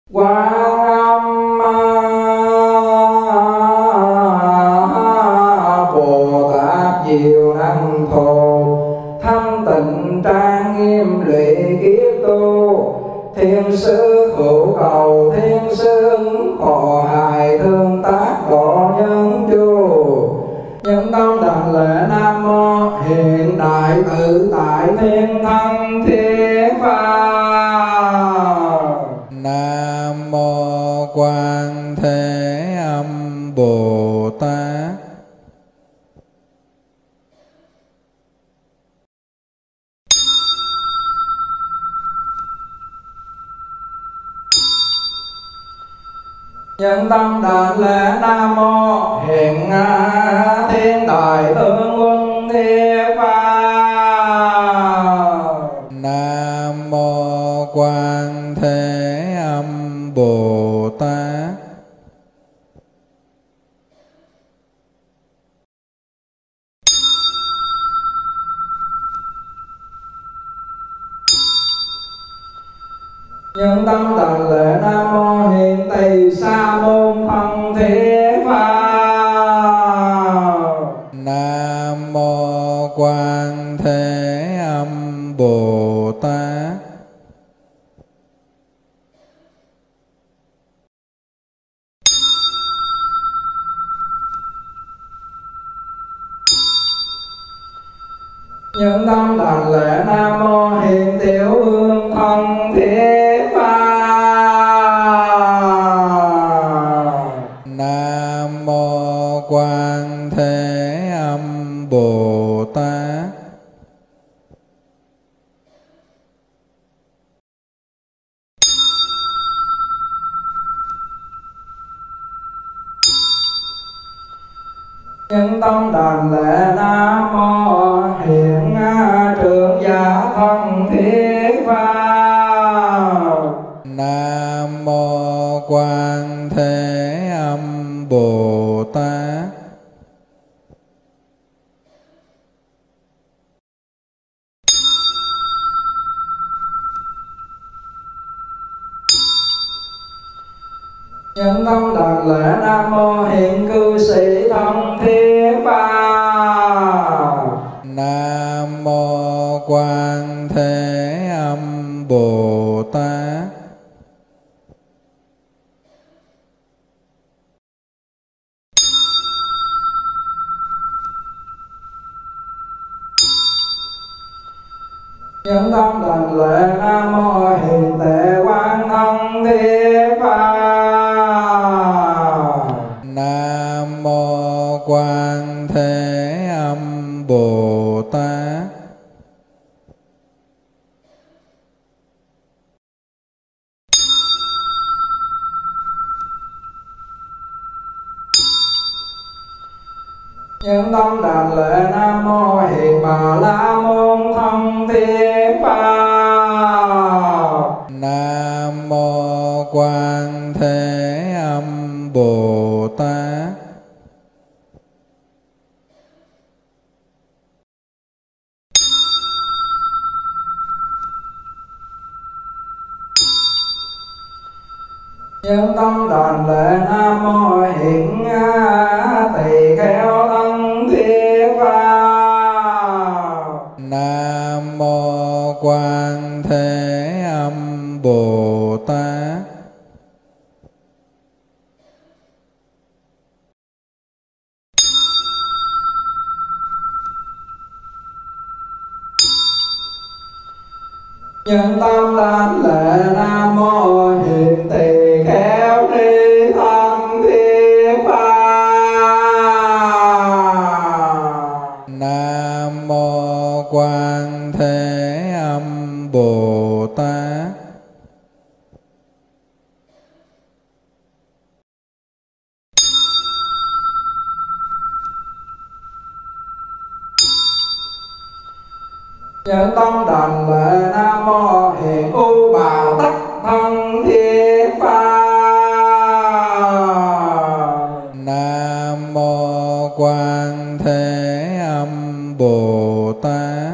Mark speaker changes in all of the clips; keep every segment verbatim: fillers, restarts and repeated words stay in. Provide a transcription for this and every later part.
Speaker 1: Quán Âm Bồ Tát diệu năng thù, thanh tịnh trang nghiêm lụy kiết tu. Thiên sứ hữu cầu, thiên sứ ứng hộ hài, thương tác độ nhân chu. Nhân tâm đảnh lễ Nam Mô hiện đại tự tại thiên thân thiết Phật.
Speaker 2: Nam Mô Quan Thế Âm Bồ Tát.
Speaker 1: Nhân tâm đảnh lễ Nam Mô hiện thiên đại tướng quân thiết Phật.
Speaker 2: Nam Mô Quan Thế Âm Bồ Tát.
Speaker 1: Nhân tâm đảnh lễ Nam Mô hiện Tỳ Sa Môn Thân thiết Phật.
Speaker 2: Nam Mô Quan Thế Âm Bồ Tát.
Speaker 1: Nhân tâm đảnh lễ Nam Mô hiện Tiểu Hương Thân thiết Phật.
Speaker 2: Nam Mô Quan Thế Âm Bồ Tát.
Speaker 1: Nhân tâm đảnh lễ Nam Mô hiện trưởng giả thân thiết Phật.
Speaker 2: Nam Mô Quan Thế Âm Bồ Tát.
Speaker 1: Nhân tâm đảnh lễ Nam Mô hiện cư sĩ thân thiết Phật.
Speaker 2: Nam Mô Quan Thế Âm Bồ Tát.
Speaker 1: Nhân tâm đảnh lễ Nam Mô hiện Tệ Quán Thân thiết Phật.
Speaker 2: Nam Mô Quan Thế Âm Bồ Tát.
Speaker 1: Nhân tâm đảnh lễ Nam Mô hiện Bà La Môn Thân thiết Phật.
Speaker 2: Nam Mô Quan Thế Âm Bồ Tát.
Speaker 1: Nhân tâm đảnh lễ Nam Mô hiện Tỳ Kheo Thân thiết Phật.
Speaker 2: Nam Mô Quan Thế Âm Bồ Tát.
Speaker 1: Nhân tâm đảnh lễ Nam Mô hiện Tỳ Kheo Ni Thân thiết Phật.
Speaker 2: Nam Mô Quan Thế Âm Bồ Tát.
Speaker 1: Nhân tâm đảnh lễ Nam Mô hiện U Bà Tắc Thân thiết Phật.
Speaker 2: Nam Mô Quan Thế Âm Bồ Tát.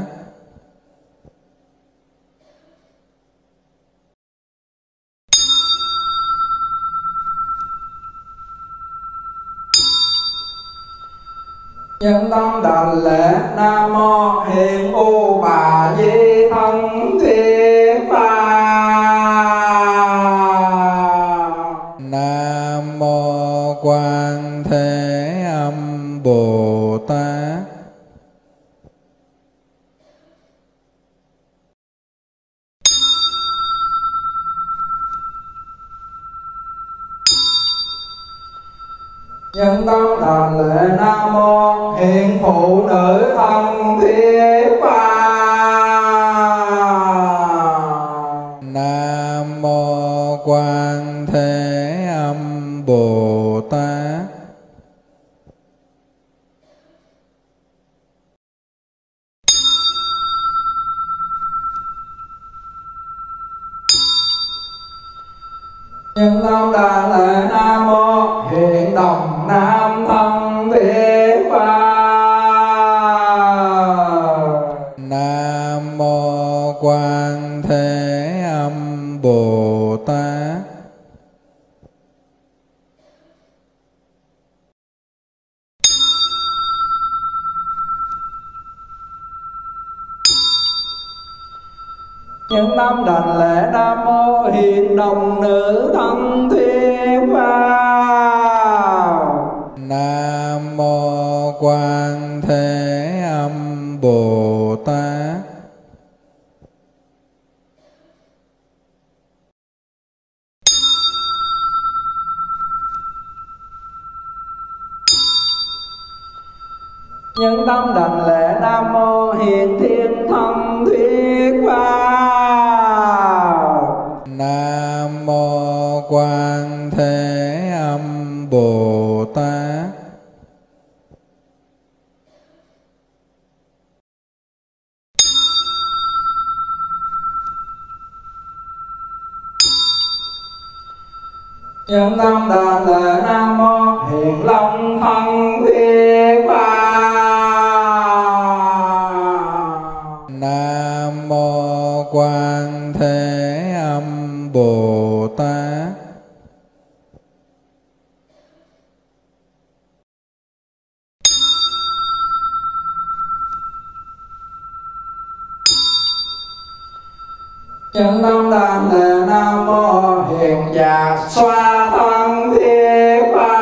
Speaker 1: Nhân tâm đảnh lễ Nam Mô Hiện U Bà Di Thân Thiết Phật.
Speaker 2: Nam Mô Quan Thế Âm Bồ Tát.
Speaker 1: Nhân tâm đảnh lễ Nam Mô Hiện Phụ Nữ Thân Thiết Phật.
Speaker 2: Nam Mô Quan Thế Âm Bồ Tát.
Speaker 1: Nhân tâm đảnh lễ Nam Mô Hiện Đồng Nam Thân Thiết Phật.
Speaker 2: Nam Mô Quan Thế Âm Bồ Tát.
Speaker 1: Nhân tâm đảnh lễ Nam Mô Hiện Đồng Nữ Thân Thiết Phật.
Speaker 2: Nam Mô Quan Thế Âm Bồ Tát.
Speaker 1: Nhân tâm đảnh lễ Nam Mô Hiện Thiên Thân Thiết Phật.
Speaker 2: Nam Mô Quan Thế Âm Bồ Tát.
Speaker 1: Nhân tâm đảnh lễ Nam Mô Hiện Long Thân Thiết Phật.
Speaker 2: Nam Mô Quan Thế Âm Bồ Tát.
Speaker 1: Nhân tâm đảnh lễ Nam Mô Hiện Dạ Xoa Thân Thiết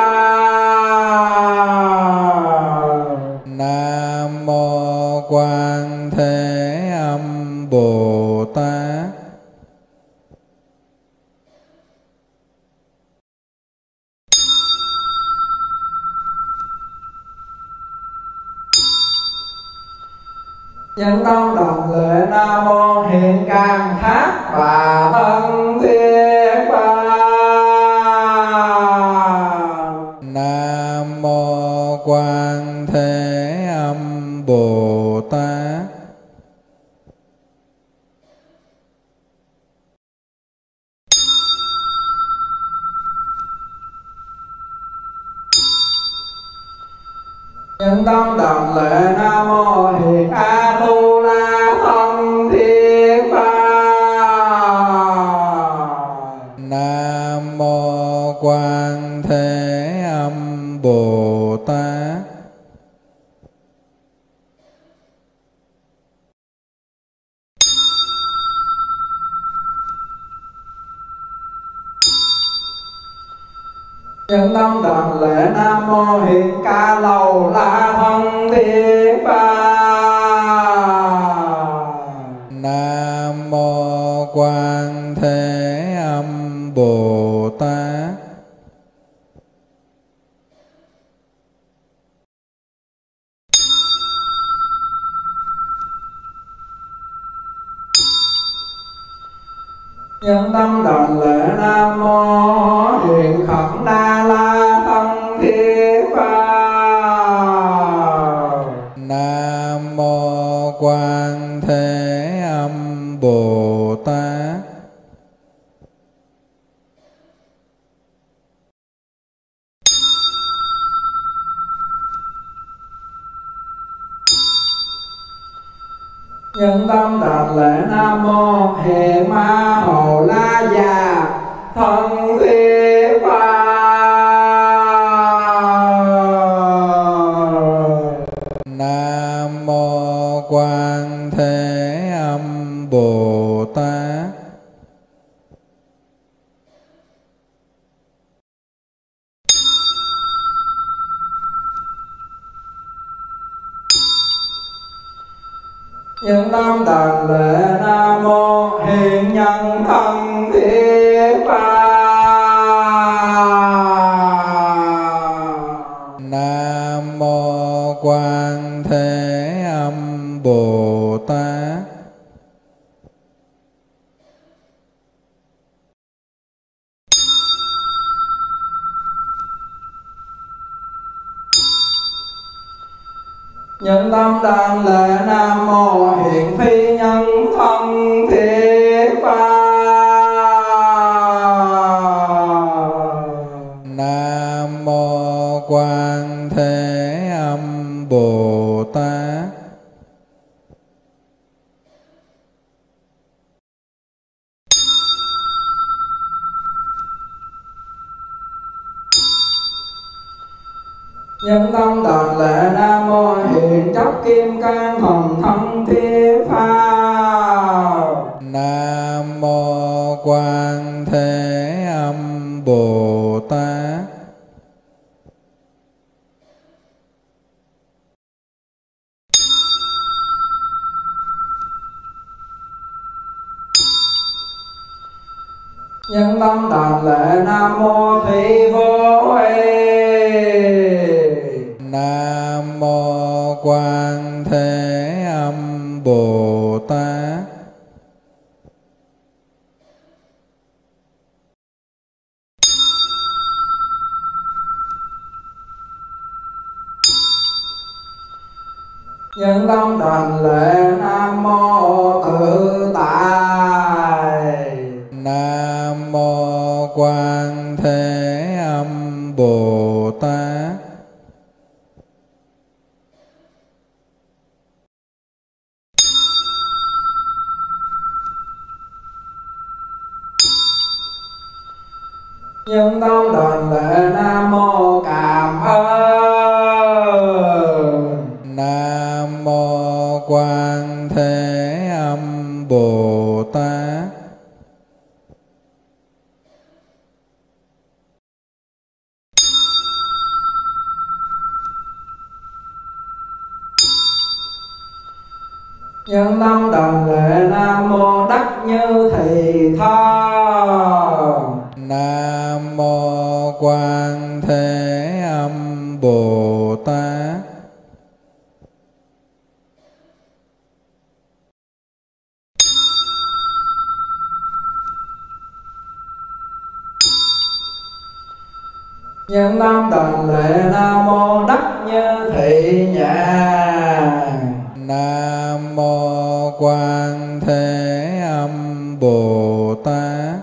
Speaker 1: Phật.
Speaker 2: Nam Mô Quan Thế Âm Bồ Tát.
Speaker 1: Nhân tâm đảnh lễ Nam Mô Hiện Càng Thác Bà Thân Thiết Phật.
Speaker 2: Nam Mô Quan Thế Âm Bồ Tát.
Speaker 1: Nhân tâm đảnh lễ Nam Mô Hiện A Tu La Thân Thiết Phật.
Speaker 2: Nam Mô Quan Thế Âm Bồ Tát.
Speaker 1: Nhân tâm đảnh lễ Nam Mô Hiện Ca Lầu La Thân Thiết Phật.
Speaker 2: Nam Mô Quan Thế Âm Bồ Tát.
Speaker 1: Nhân tâm đảnh lễ Nam Mô Hiện Khẩn Na La Thân Thiết Phật.
Speaker 2: Nam Mô Quan Thế Âm Bồ Tát.
Speaker 1: Nhân tâm đảnh lễ Nam Mô Hiện Ma Hồ La Già Thân Thiết Phật. Những tâm đảnh lễ Nam mô Hiện Nhân Thân Thiết Pháp.
Speaker 2: Nam mô Quan Thế Âm Bồ Tát.
Speaker 1: Những tâm đảnh lễ Nam mô Hiện Phi Nhân Thân Thiết Pháp.
Speaker 2: Nam mô Quan Thế Âm Bồ Tát.
Speaker 1: Nhân tâm đảnh lễ Nam mô Hiện Chấp Kim Cang Thần Thân Thiết Pháp.
Speaker 2: Nam mô Quan Thế Âm Bồ Tát.
Speaker 1: Nhân tâm đảnh lễ Nam mô Thủy Vô Huệ.
Speaker 2: Nam mô Quan Thế Âm Bồ Tát.
Speaker 1: Nhân tâm đảnh lễ Nam mô Tự Tại.
Speaker 2: Nam mô Quan Thế Âm Bồ Tát.
Speaker 1: Nhân tâm đảnh lễ Nam mô Cảm Ơn.
Speaker 2: Nam mô Quan Thế Âm Bồ Tát.
Speaker 1: Nhân tâm đảnh lễ Nam mô Đắc Như Thị Tha.
Speaker 2: Nam mô Quan Thế Âm Bồ Tát.
Speaker 1: Nhân tâm đảnh lễ Nam mô Đắc Như Thị Nhàn.
Speaker 2: Nam mô Quan Thế Âm Bồ Tát.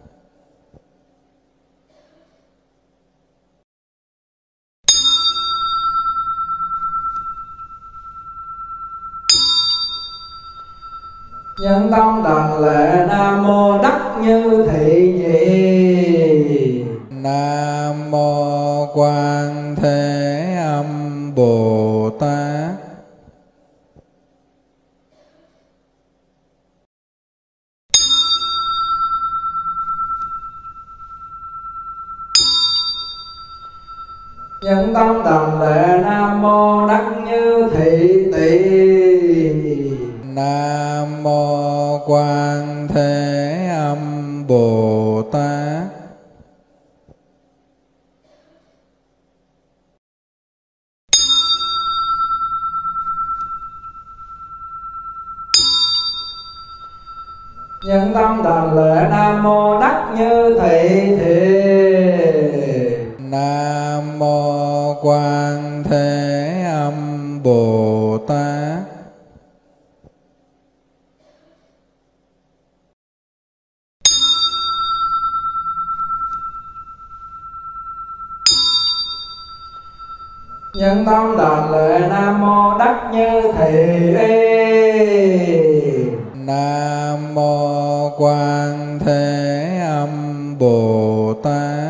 Speaker 1: Nhân tâm đảnh lễ Nam mô Đắc Như Thị Nhị.
Speaker 2: Nam mô Quan Thế Âm Bồ Tát.
Speaker 1: Nhân tâm đảnh lễ Nam mô Đắc Như Thị Tỳ.
Speaker 2: Nam mô Quan Thế Âm Bồ Tát.
Speaker 1: Nhân tâm đảnh lễ Nam mô Đắc Như Thị Thiền.
Speaker 2: Nam mô Quan Thế Âm Bồ Tát.
Speaker 1: Nhân tâm đảnh lễ Nam mô Đắc Như Thị Y.
Speaker 2: Nam mô Quan Thế Âm Bồ Tát.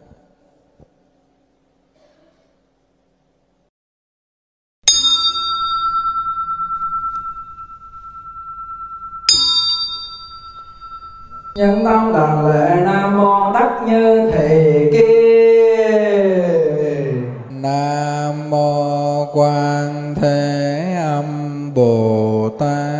Speaker 1: Nhân tâm đảnh lễ Nam mô Đắc Như Thị Kiên.
Speaker 2: Nam mô Quan Thế Âm Bồ Tát.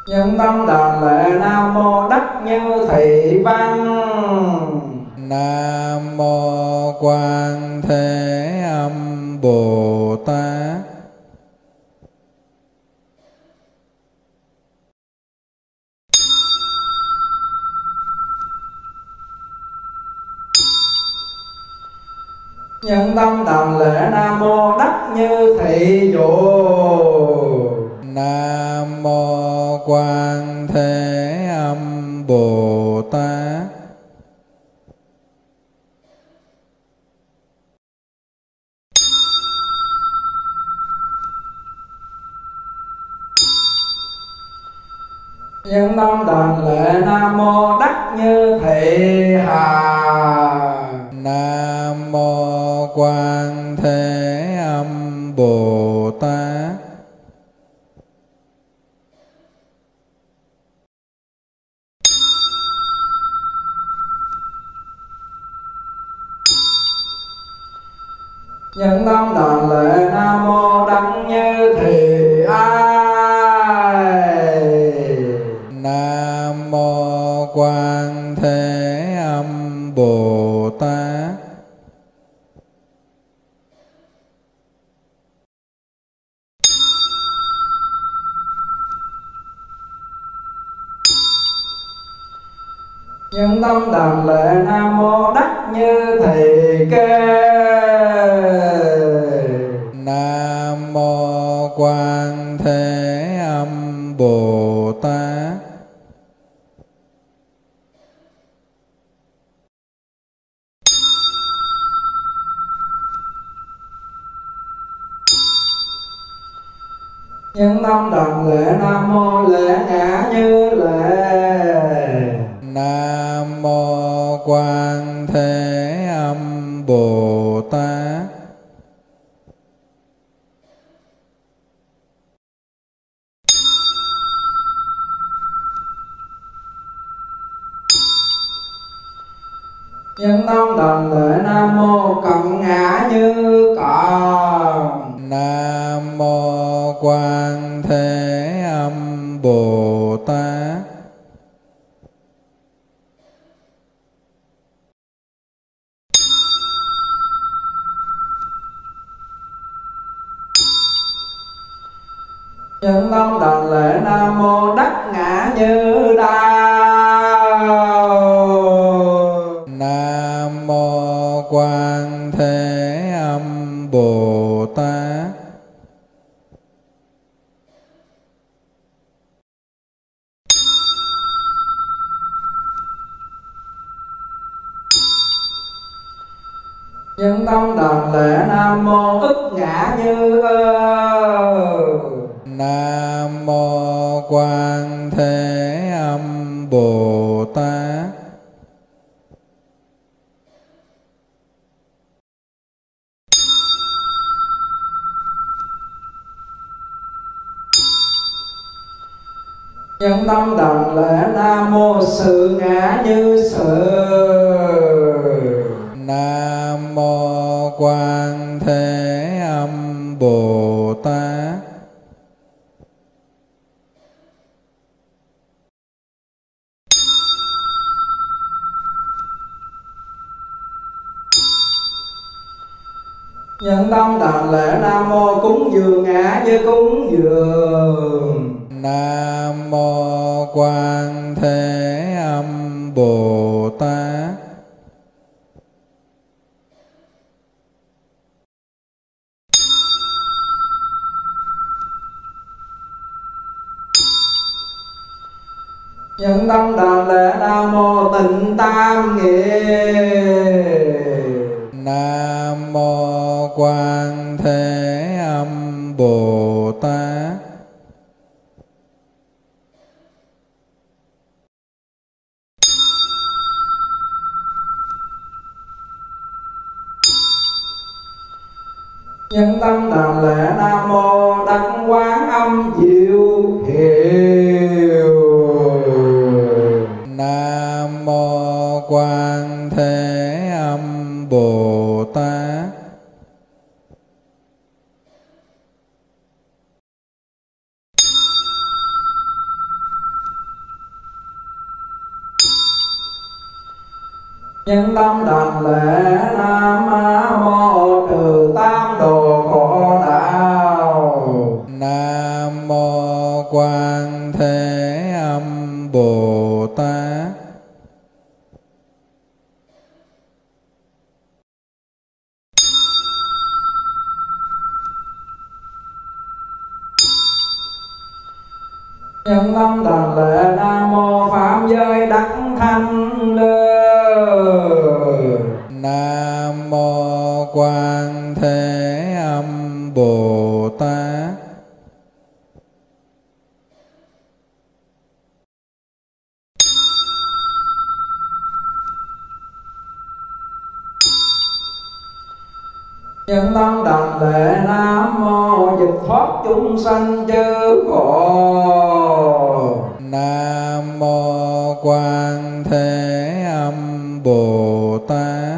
Speaker 1: Nhân tâm đàn lễ Nam Mô Đắc Như Thị Văn.
Speaker 2: Nam Mô Quan Thế Âm Bồ Tát.
Speaker 1: Nhân tâm đàn lễ Nam Mô Đắc Như Thị Dụ.
Speaker 2: Nam Mô Quan Thế Âm Bồ Tát.
Speaker 1: Nhân tâm đàn lễ Nam Mô Đắc Như Thị Hà.
Speaker 2: Nam Mô Quan Thế Âm Bồ Tát.
Speaker 1: Nhân tâm đàn lễ Nam Mô Đắc Như Thị Ai.
Speaker 2: Nam Mô Quan Thế Âm Bồ Tát.
Speaker 1: Nhân tâm đàn lễ Nam Mô Đắc Như Thị Kê.
Speaker 2: Nam Mô Quan Thế Âm Bồ Tát.
Speaker 1: Nhân tâm đàn lễ Nam Mô Lễ Ngã Như Lễ.
Speaker 2: Nam Mô Quan Thế Âm Bồ Tát.
Speaker 1: Nhân tâm đàn lễ Nam Mô Cận Ngã Như Cận.
Speaker 2: Nam Mô Quan Thế Âm Bồ Tát.
Speaker 1: Nhân tâm đàn lễ Nam Mô Đắc Ngã Như Đao.
Speaker 2: Nam Mô Quan Thế Âm Bồ Tát.
Speaker 1: Nhân tâm đàn lễ Nam Mô Ức Ngã Như Ơ.
Speaker 2: Nam Mô Quan Thế Âm Bồ Tát.
Speaker 1: Nhân tâm đàn lễ Nam Mô Sự Ngã Như Sự.
Speaker 2: Nam Mô Quan Thế Âm Bồ Tát.
Speaker 1: Nhân tâm đàn lễ Nam Mô Cúng Dường Ngã Như Cúng Dường.
Speaker 2: Nam Mô Quan Thế Âm Bồ Tát.
Speaker 1: Nhân tâm đàn lễ Nam Mô Tịnh Tam Nghĩa.
Speaker 2: Nam Mô Quan Thế Âm Bồ Tát.
Speaker 1: Nhân tâm đàn lễ Nam Mô Đắc Quán Âm Diệu Hiệu.
Speaker 2: Nam Mô Quan Thế Âm Bồ Tát.
Speaker 1: Nhân tâm đảnh lễ Nam Mô trừ tam đồ khổ đạo.
Speaker 2: Nam Mô Quan Thế Âm Bồ Tát.
Speaker 1: Nhân tâm đảnh lễ Nam Mô Pháp Giới Đắc Thanh Lư.
Speaker 2: Nam Mô Quan Thế Âm Bồ Tát.
Speaker 1: Nhân tâm đảnh lễ Nam Mô Dịch Thoát Chúng Sanh Chư Khổ.
Speaker 2: Nam Mô Quan Thế Âm Bồ Tát.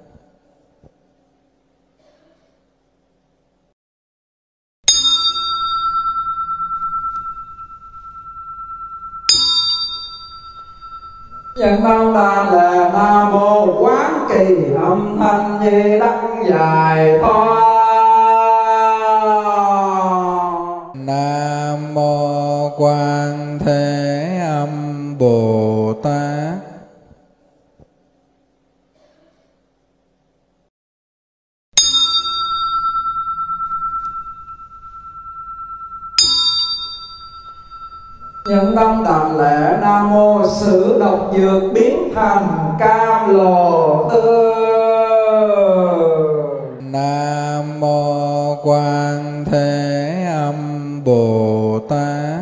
Speaker 1: Nhân tâm đảnh lễ Nam Mô Quán Kỳ Âm Thanh Di Đắc Giải Thoát.
Speaker 2: Nam Mô Quan Thế Âm Bồ Tát.
Speaker 1: Nhân tâm đảnh lễ Nam Mô Sử Độc Dược Biến Thành Cam Lồ Tư.
Speaker 2: Nam Mô Quan Thế Âm Bồ Tát.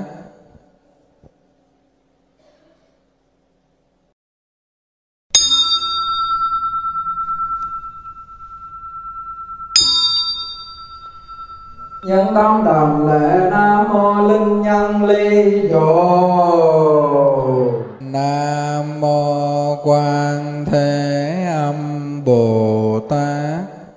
Speaker 1: Nhân tâm đảnh lễ Nam Mô Linh Nhân Ly Dồ.
Speaker 2: Nam Mô Quan Thế Âm Bồ Tát.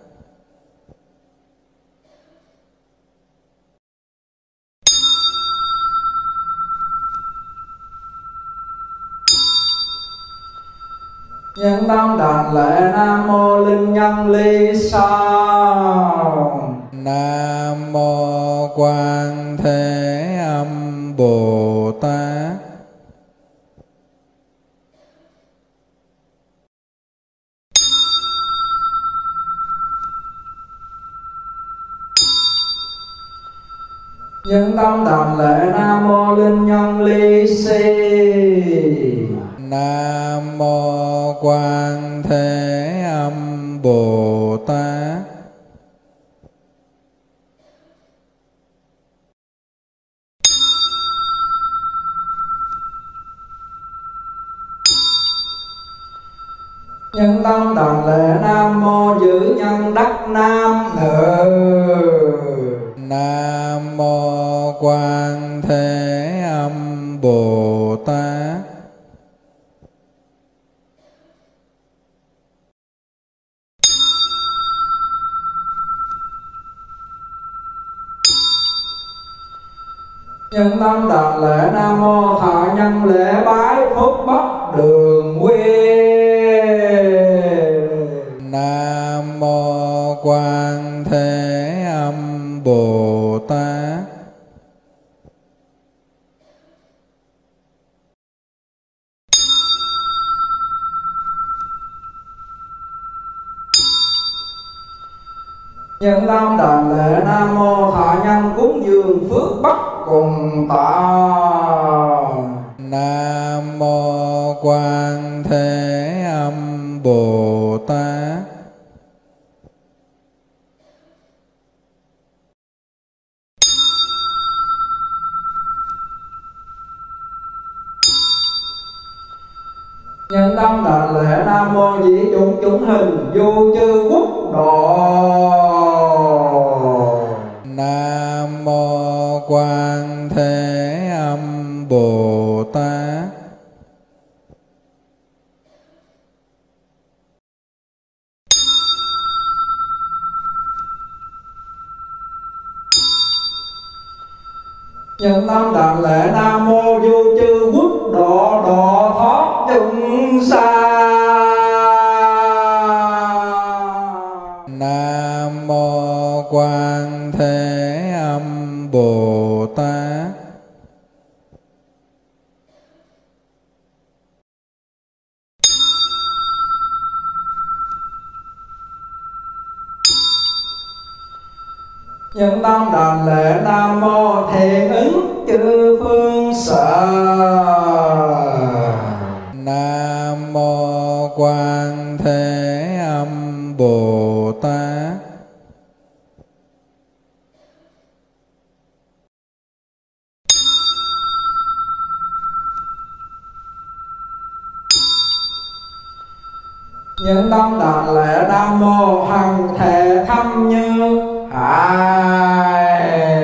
Speaker 1: Nhân tâm đảnh lễ Nam Mô Linh Nhân Ly Song.
Speaker 2: Nam Mô Quan Thế Âm Bồ Tát.
Speaker 1: Nhân tâm đảnh lễ Nam Mô Linh Nhân Ly Si.
Speaker 2: Nam Mô Quan Thế Âm Bồ Tát.
Speaker 1: Nhân tâm đảnh lễ Nam Mô Giữ Nhân Đắc Nam Nữ.
Speaker 2: Nam Mô Quan Thế Âm Bồ Tát.
Speaker 1: Nhân tâm đảnh lễ Nam Mô Thọ Nhân Lễ Bái Phúc Bất Đường Nguyên.
Speaker 2: Nam Mô Quan Thế Âm Bồ Tát.
Speaker 1: Nhân tâm đảnh lễ Nam Mô Thọ Nhân Cúng Dường Phước Bất Cùng Tạo.
Speaker 2: Nam Mô Quan Thế Âm Bồ Tát.
Speaker 1: Nhân tâm đảnh lễ Nam Mô Dĩ Dụng Chúng Hình Vô Chư Quốc Độ.
Speaker 2: Nam Mô Quan Thế Âm Bồ Tát.
Speaker 1: Nhân tâm đảnh lễ Nam Mô Vô Chư Quốc Độ Độ Thoát Chúng Sanh.
Speaker 2: Quan Thế Âm Bồ Tát.
Speaker 1: Nhân tâm đảnh lễ Nam Mô Thiện Ứng Chư Phương Sở.
Speaker 2: Nam Mô Quan Thế Âm Bồ Tát.
Speaker 1: Nhân tâm đảnh lễ Nam Mô Hằng Thể Thâm Như Hải.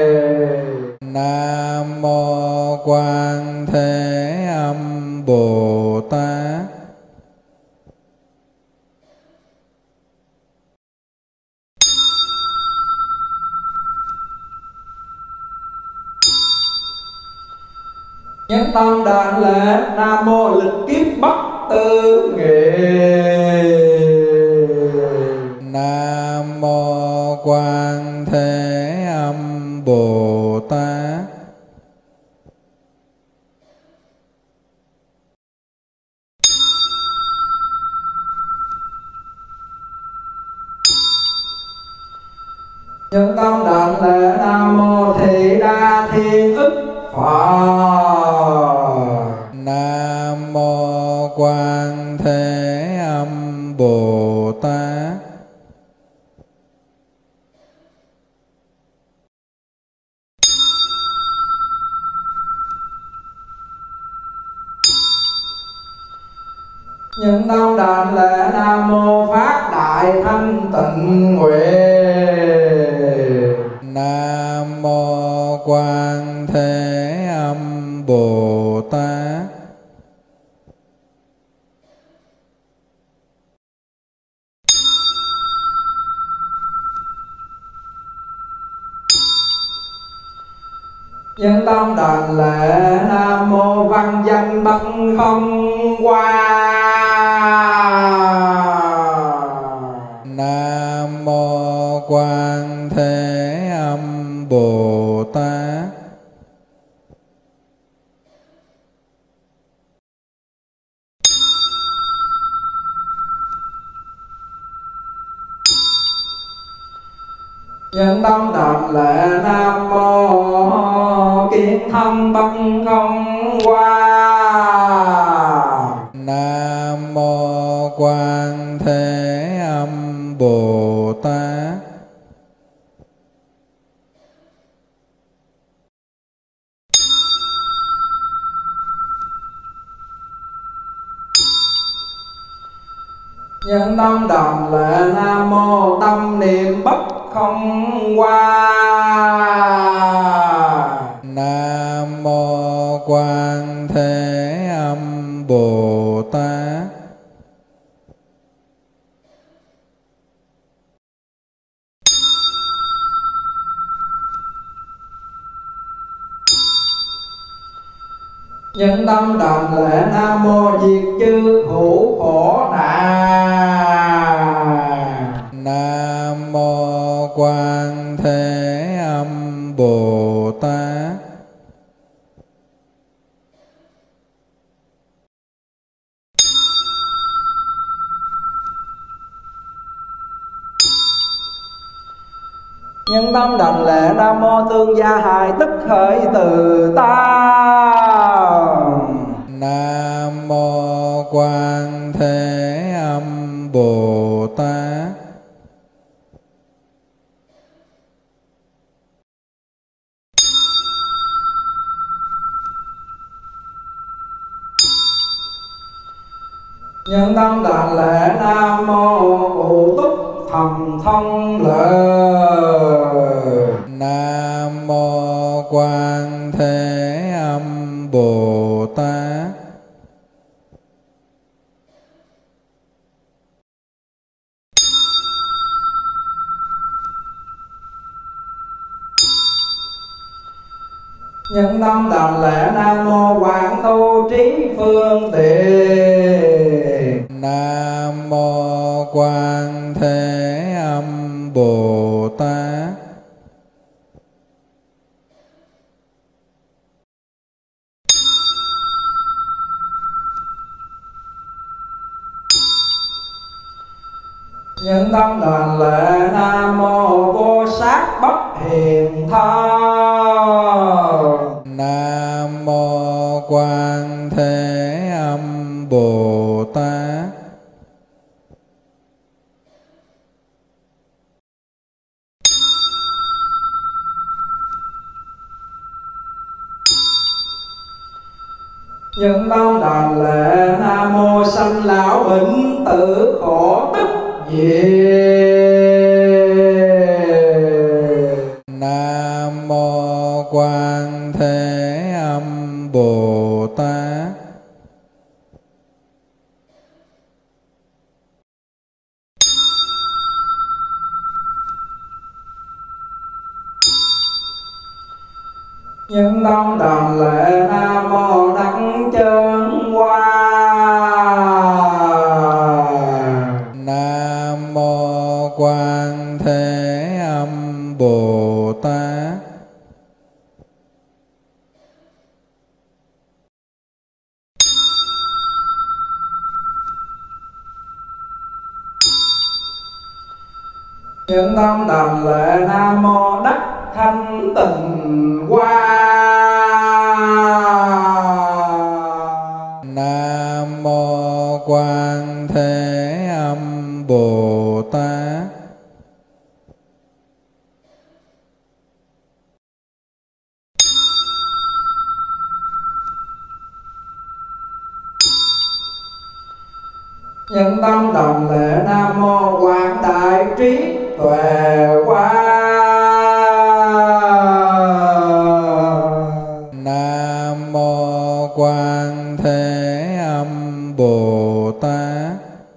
Speaker 2: Nam Mô Quan Thế Âm Bồ Tát.
Speaker 1: Nhân tâm đảnh lễ Nam Mô Lịch Kiếp Bất Tư Nghị.
Speaker 2: Nam Mô Quan Thế Âm Bồ Tát.
Speaker 1: Nhân tâm đảnh lễ Nam Mô Thị Đa Thiên Ức Phật.
Speaker 2: Nam Mô Quan Thế Âm Bồ Tát.
Speaker 1: Nhân tâm đảnh lễ Nam Mô Phát Đại Thanh Tịnh Nguyện.
Speaker 2: Nam Mô Quan Thế Âm Bồ Tát.
Speaker 1: Nhân tâm đảnh lễ Nam Mô Văn Danh Bất Không Qua.
Speaker 2: Nam Mô Quan Thế Âm Bồ Tát.
Speaker 1: Nhân tâm đảnh lễ Nam Mô Kiến Thâm Bất Không Qua.
Speaker 2: Nam Mô Quan Thế Âm Bồ Tát.
Speaker 1: Nhân tâm đảnh lễ Nam Mô Tâm Niệm Bất Không Qua.
Speaker 2: Nam Mô Quan Thế Âm Bồ Tát.
Speaker 1: Nhân tâm đảnh lễ Nam Mô Diệt Chư Hữu Khổ Nạn.
Speaker 2: Nam Mô Quan Thế Âm Bồ Tát.
Speaker 1: Nhân tâm đảnh lễ Nam Mô Tương Gia Hài Tức Khởi Từ Tam.
Speaker 2: Nam Mô Quan Thế Âm Bồ Tát.
Speaker 1: Nhân tâm đảnh lễ Nam Mô Cụ Túc Thần Thông Lợi.
Speaker 2: Nam Mô Quan Thế Âm Bồ Tát.
Speaker 1: Nhân tâm đảnh lễ Nam Mô Quảng Tu Trí Phương Tiện.
Speaker 2: Nam Mô Quan Thế Âm Bồ Tát.
Speaker 1: Nhân tâm đảnh lễ Nam mô Vô Sát Bất Hiện Thân.
Speaker 2: Nam mô Quan Thế Âm Bồ Tát.
Speaker 1: Nhân tâm đảnh lễ Nam mô Sanh Lão Bệnh Tử Khổ Tức Diệt.
Speaker 2: Nam mô Quan Thế Âm Bồ Tát.
Speaker 1: Nhân tâm đảnh lễ Nam mô Đấng Chân Hoa.
Speaker 2: Nam mô Quan Thế Âm Bồ Tát.
Speaker 1: Nhân tâm đảnh lễ Nam mô Đắc Thanh Tịnh Hoa.
Speaker 2: Nam mô Quan Thế Âm Bồ Tát.
Speaker 1: Nhân tâm đảnh lễ Nam mô Quảng Đại Trí Tuệ Hoa.
Speaker 2: Nam mô Quan Thế Âm Bồ Tát.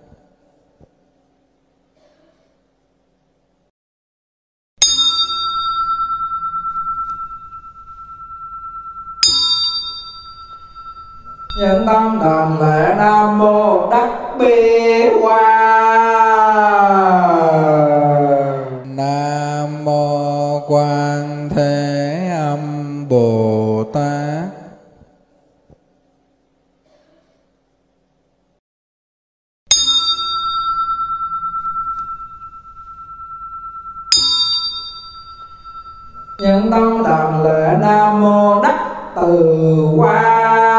Speaker 1: Nhân tâm đảnh lễ Nam mô Đắc Bi Hoa.
Speaker 2: Nam mô Quan Thế Âm Bồ Tát.
Speaker 1: Nhân tâm đảnh lễ Nam mô Đắc Từ Hoa.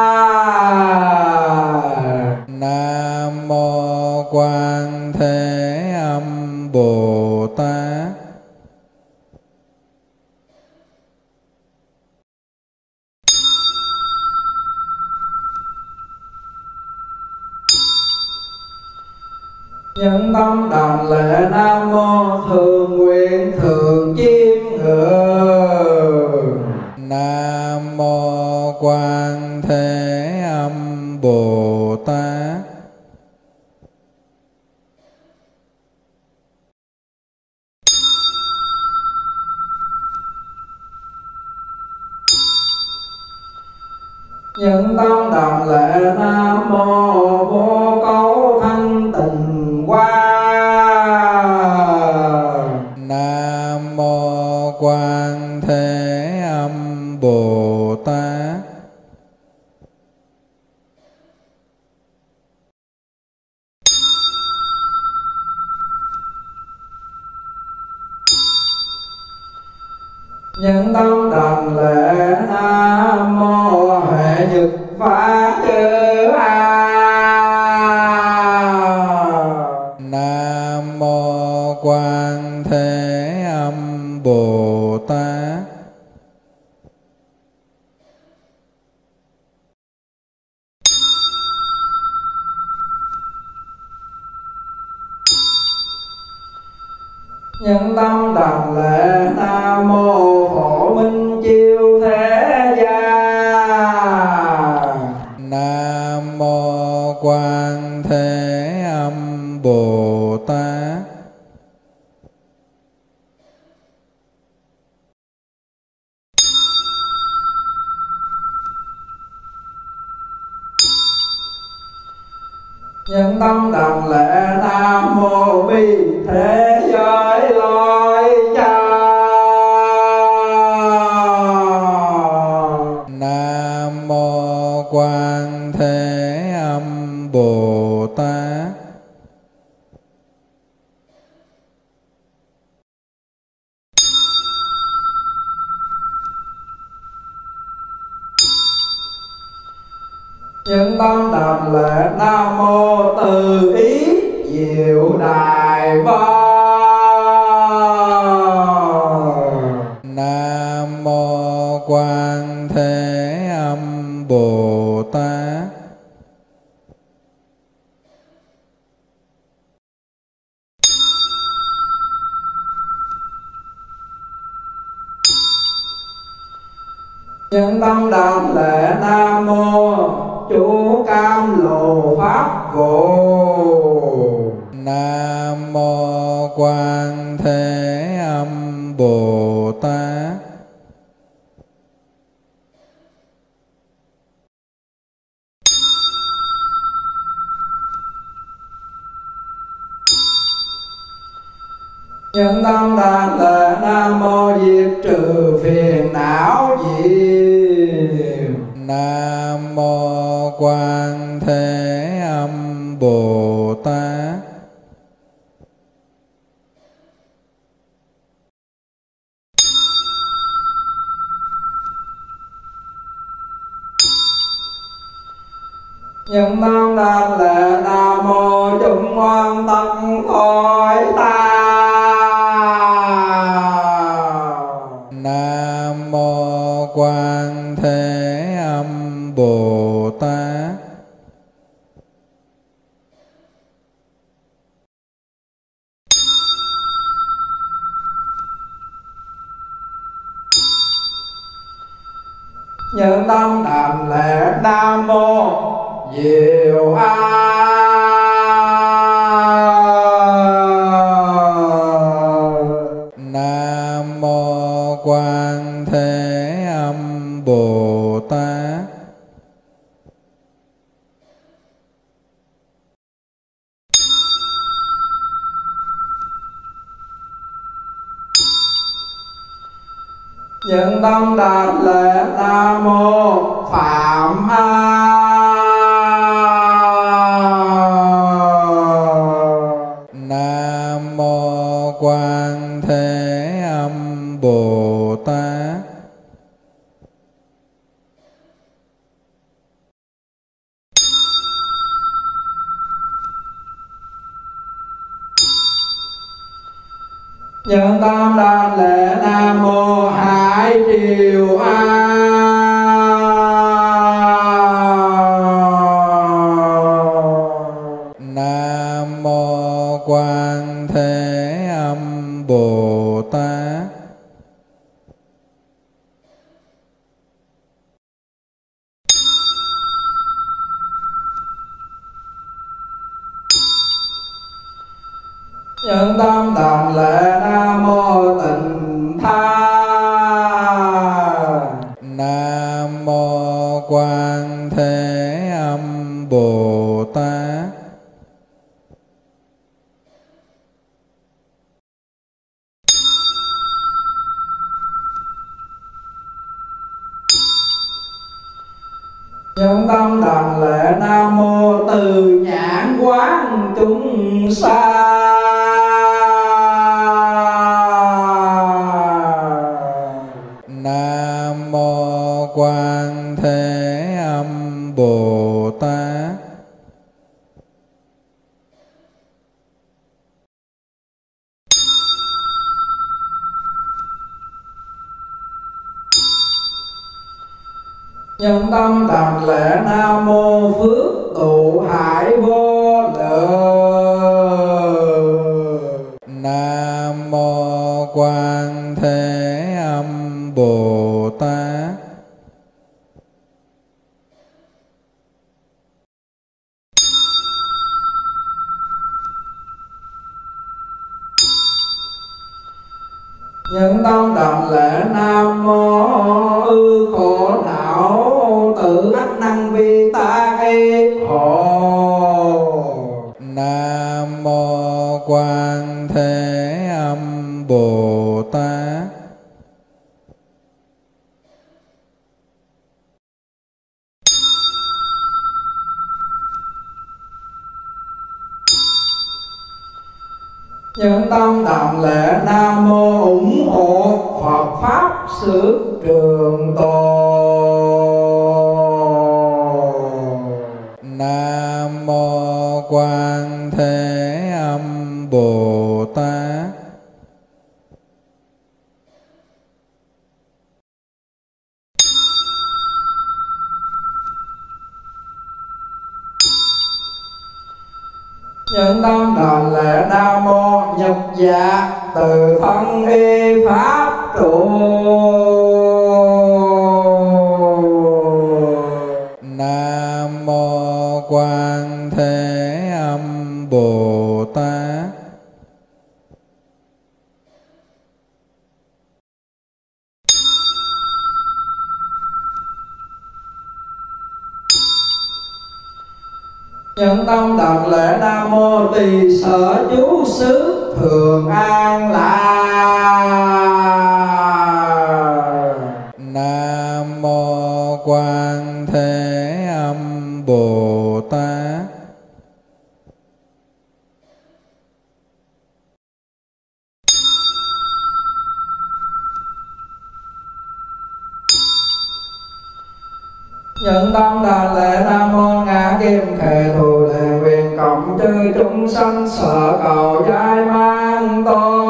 Speaker 2: Nam mô Quan Thế Âm Bồ Tát.
Speaker 1: Nhân tâm đảnh lễ Nam mô Thường Nguyện Thượng Chim Ngựa.
Speaker 2: Nam mô Quan Thế Âm Bồ Tát.
Speaker 1: Nhân tâm đảnh lễ Nam mô Vô Cấu Thanh Tịnh Hoa.
Speaker 2: Nam mô Quan Thế Âm Bồ Tát.
Speaker 1: Nhân tâm đảnh lễ Nam mô Huệ Nhật Phá Chư A.
Speaker 2: Nam mô Quan Thế Âm Bồ Tát.
Speaker 1: Nhân tâm đảnh lễ Nam mô Phổ Minh Chiêu Thế Gia.
Speaker 2: Nam mô Quan Thế Âm Bồ Tát.
Speaker 1: Nhân tâm đảnh lễ Nam mô Bi Thế Giới Lôi Cha.
Speaker 2: Nam mô Quan Thế Âm Bồ Tát.
Speaker 1: Nhân tâm đảnh lễ Nam Mô Từ Ý Diệu Đài Vân.
Speaker 2: Nam Mô Quan Thế Âm Bồ Tát.
Speaker 1: Nhân tâm đảnh lễ Nam Mô Chú Cam Lồ Pháp Vụ.
Speaker 2: Nam Mô Quan Thế Âm Bồ Tát.
Speaker 1: Nhân tâm đảnh lễ Nam Mô Diệt Trừ Phiền Não Diệu.
Speaker 2: Nam Mô Quan Thế Âm Bồ Tát.
Speaker 1: Nhân tâm đảnh lễ Nam Mô Chúng Ngoan Tất Thối Ta.
Speaker 2: Nam Mô Quan Thế Âm Bồ Tát.
Speaker 1: Nhân tâm đảnh lễ Nam Mô Diệu A.
Speaker 2: Nam Mô Quan Thế Âm Bồ Tát.
Speaker 1: Nhân tâm đảnh lễ Nam Mô Phạm A.
Speaker 2: Nam Mô Quan Thế Âm Bồ Tát.
Speaker 1: Nhân tâm đảnh lễ Nam Mô Hải Triều A.
Speaker 2: Nam Mô Quan Thế Âm Bồ Tát.
Speaker 1: Nhân tâm đảnh lễ Nam Mô Tịnh Tha.
Speaker 2: Nam Mô Quan Thế Âm Bồ Tát.
Speaker 1: Nhân tâm đảnh lễ Nam Mô Từ Nhãn Quán Chúng Sanh.
Speaker 2: Nam Mô Quan Thế Âm Bồ Tát.
Speaker 1: Nhân tâm đảnh lễ Nam Mô Phước Tụ Hải Vô Lượng.
Speaker 2: Nam Mô Quan Thế Âm Bồ Tát.
Speaker 1: Nhân tâm đảnh lễ Nam Mô Ư Khổ Não Tự Ách Năng Vi Ta Ê Hộ.
Speaker 2: Nam Mô Quan Thế Âm Bồ Tát.
Speaker 1: Nhân tâm đảnh lễ Nam Mô ủng hộ Phật Pháp Sự Trường Tồn. Nhân tâm đảnh lễ Nam Mô Nhật Dạ Từ Thân Y Pháp Trụ.
Speaker 2: Nam Mô Quan Thế Âm Bồ Tát.
Speaker 1: Nhân tâm đảnh lễ Nam Mô Tỳ Sở Chú Xứ Thường An Lạc.
Speaker 2: Nam Mô Quan Thế Âm Bồ Tát.
Speaker 1: Nhân tâm đảnh lễ Nam Mô Ngã Kim Khệ Thù Lệ Nguyện Cộng Chư Chúng Sanh Sở Cầu Giai Man Tô.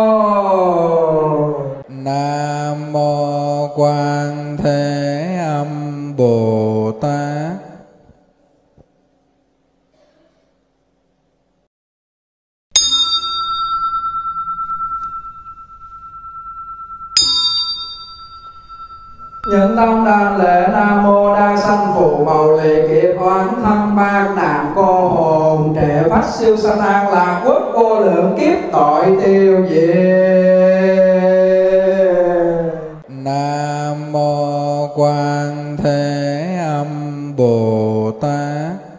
Speaker 2: Nam Mô Quan Thế Âm Bồ Tát.
Speaker 1: Nhân tâm đảnh lễ Nam Mô Đa Sanh Phụ Màu Lì Kiếp Oán Thâm Ban Nạn Cô Hồn Trẻ Phát Siêu Sanh An Lạc Quốc Vô Lượng Kiếp Tội Tiêu Diệt.
Speaker 2: Nam Mô Quan Thế Âm Bồ Tát.